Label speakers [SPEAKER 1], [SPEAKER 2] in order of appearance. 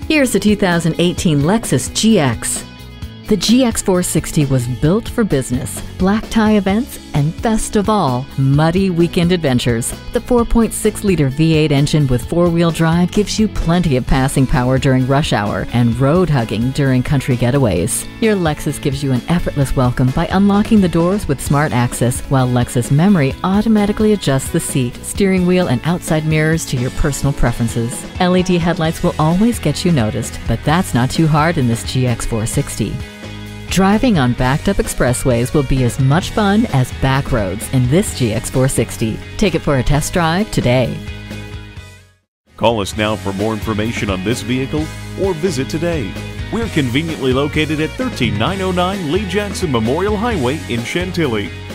[SPEAKER 1] Here's the 2018 Lexus GX. The GX 460 was built for business, black tie events, and best of all, muddy weekend adventures. The 4.6-liter V8 engine with four-wheel drive gives you plenty of passing power during rush hour and road hugging during country getaways. Your Lexus gives you an effortless welcome by unlocking the doors with smart access, while Lexus Memory automatically adjusts the seat, steering wheel, and outside mirrors to your personal preferences. LED headlights will always get you noticed, but that's not too hard in this GX 460. Driving on backed-up expressways will be as much fun as back roads in this GX 460. Take it for a test drive today.
[SPEAKER 2] Call us now for more information on this vehicle or visit today. We're conveniently located at 13909 Lee Jackson Memorial Highway in Chantilly.